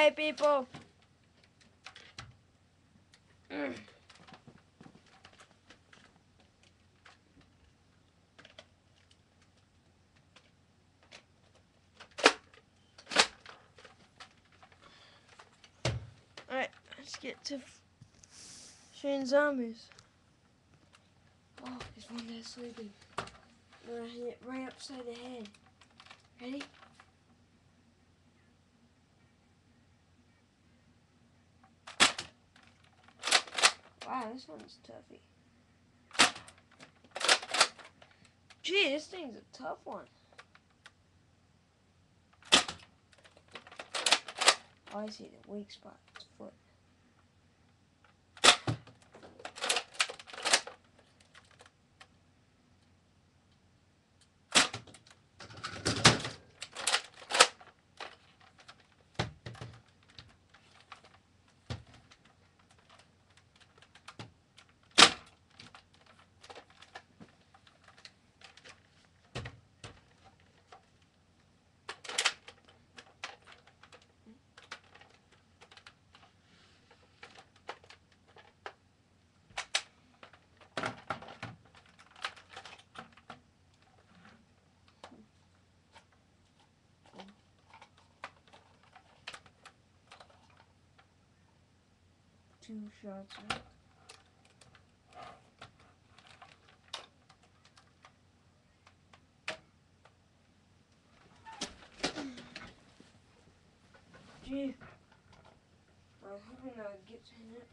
away, people. Alright, let's get to shooting zombies. Oh, there's one that's sleeping. I'm gonna hit it right upside the head. Ready? Wow, this one's toughy. Gee, this thing's a tough one. Oh, I see the weak spot. It's foot. Two shots, right? Gee, I was hoping I would get to it.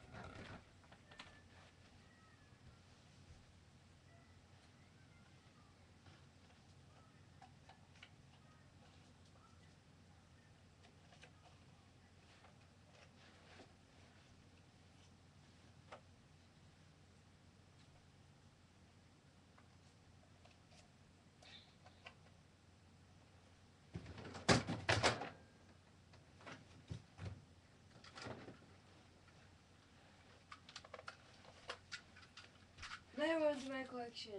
There was my collection.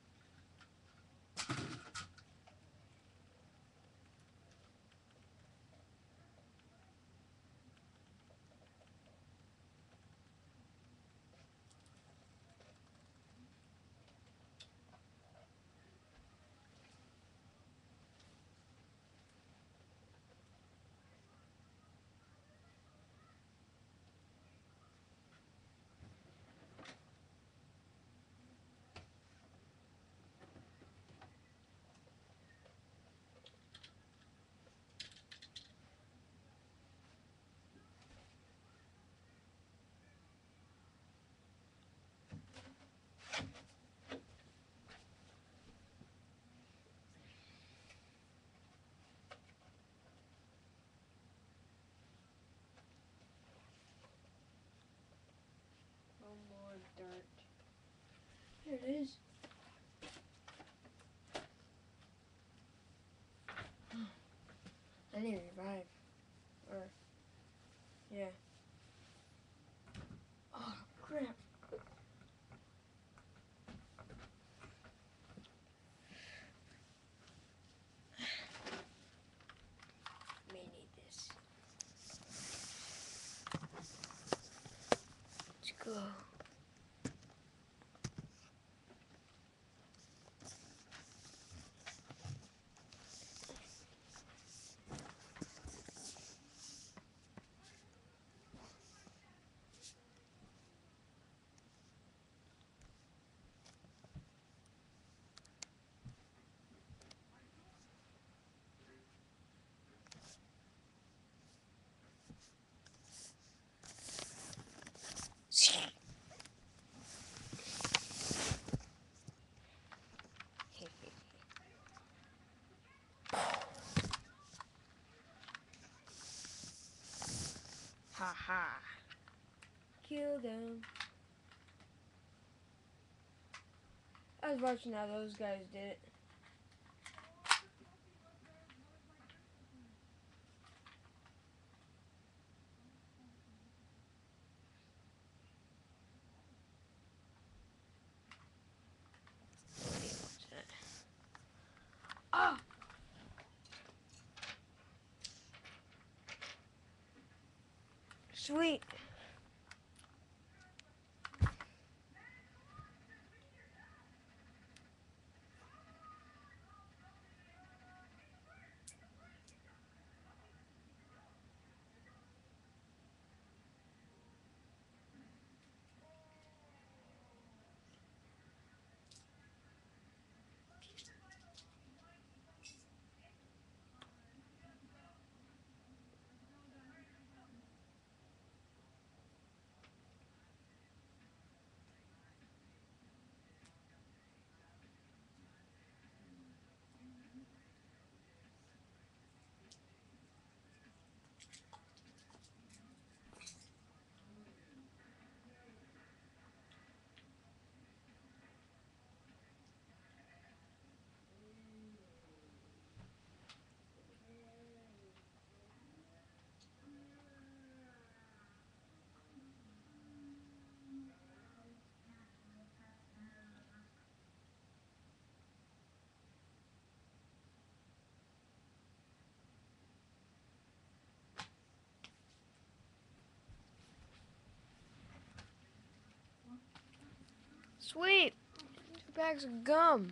One more dart. Here it is. I need to revive. Or, yeah. Oh, crap. May need this. Let's go. Ha ha. Kill them. I was watching how those guys did it. Oh! Sweet. Sweet. 2 bags of gum.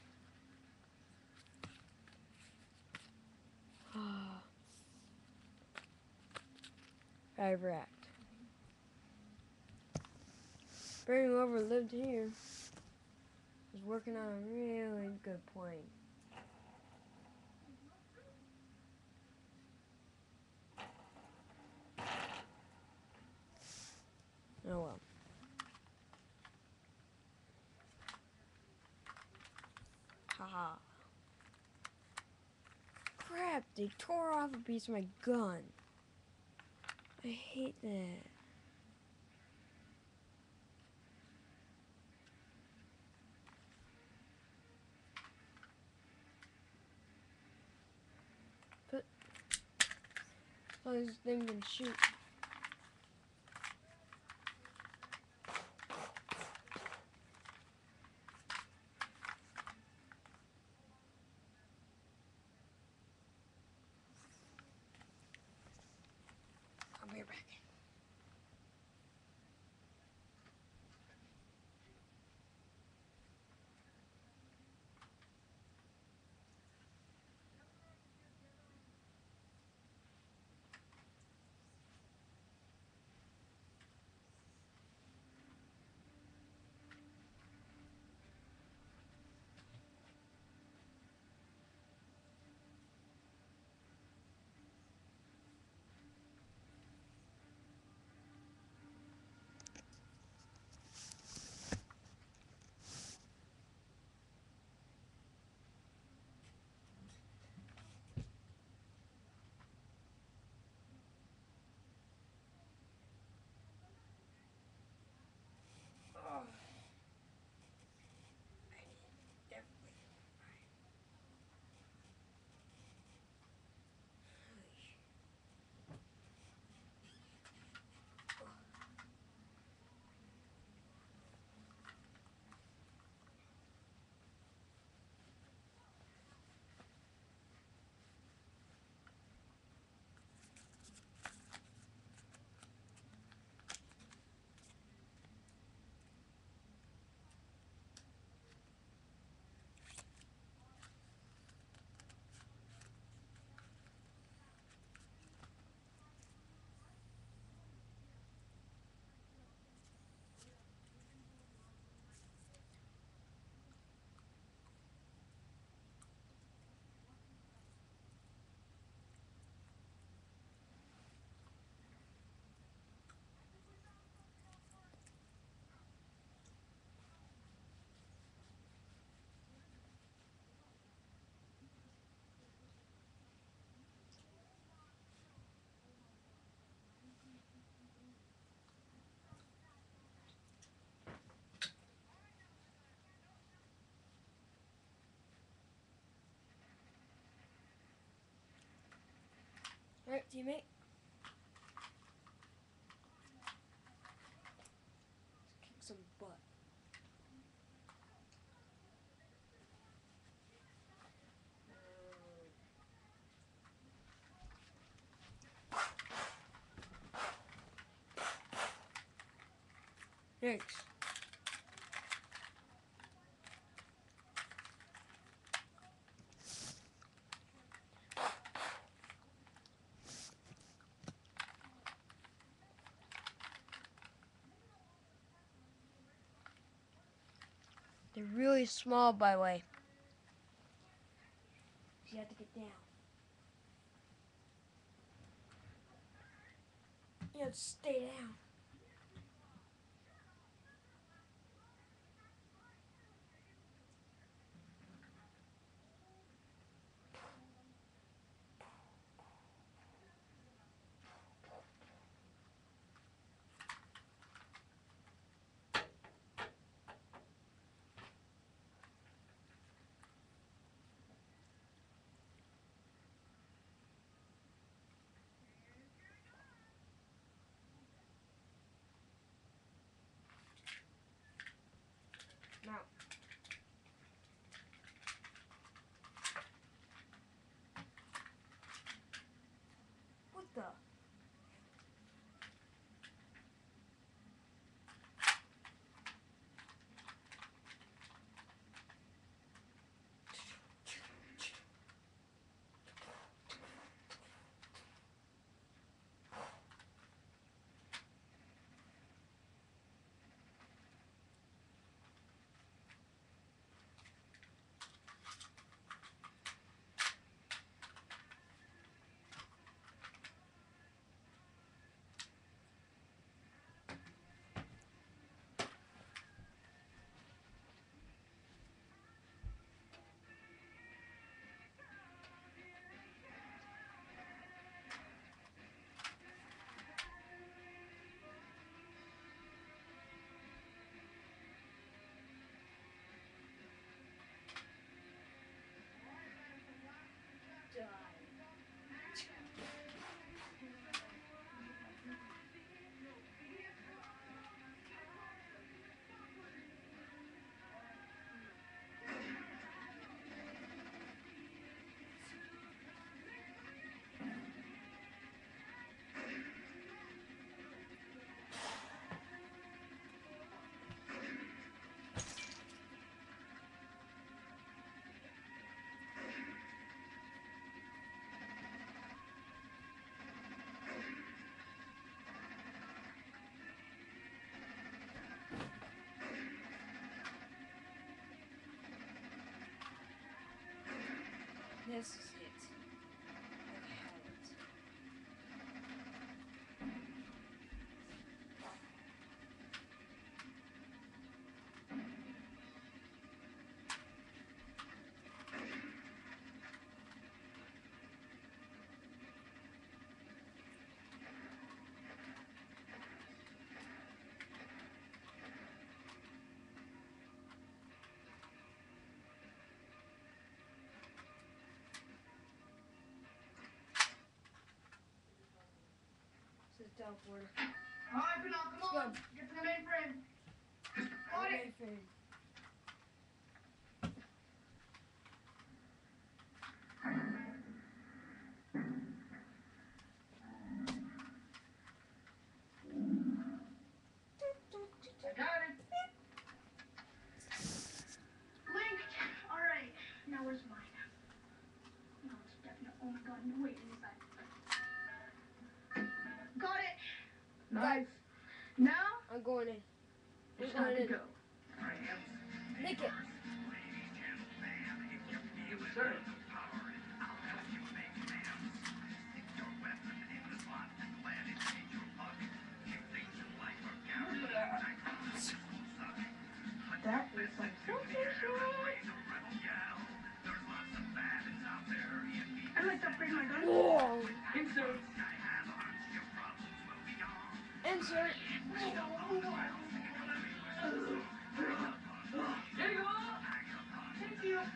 Favorite. Barry whoever lived here was working on a really good plane. Oh well. Haha. Crap, they tore off a piece of my gun. I hate that. But oh, this thing can shoot. I'll be right back. Alright, teammate. Let's kick some butt. Thanks. They're really small, by the way. You have to get down. You have to stay down. Now. What the? This is it. I had it. This is the teleporter. Alright, Pinot, come on. Get to the mainframe. Got it. Mainframe. I got it. Linked. Alright. Now where's mine? No, it's definitely. Oh my god, no wait, inside. Got it. Nice. Now I'm going in. it's time to go. Nick it. Yes, sir. That is some I'd like to upgrade my gun. Whoa. Insert. Insert. There you go. Thank you.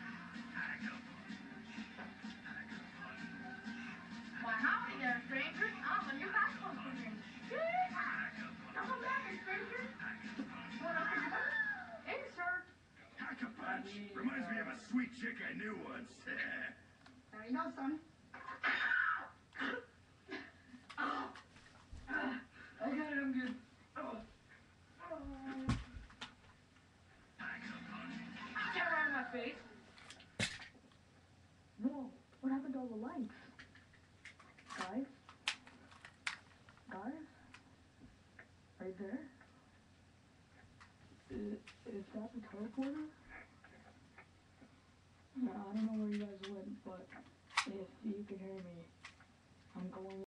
Why, howdy there, stranger. I'm a new basketball player. Come back, stranger. What up, insert. Pack a punch. Reminds me of a sweet chick I knew once. There you go, son. I got it, I'm good. all the lights. Guys? Guys? Right there? Is that the teleporter? I don't know where you guys went, but if you can hear me, I'm going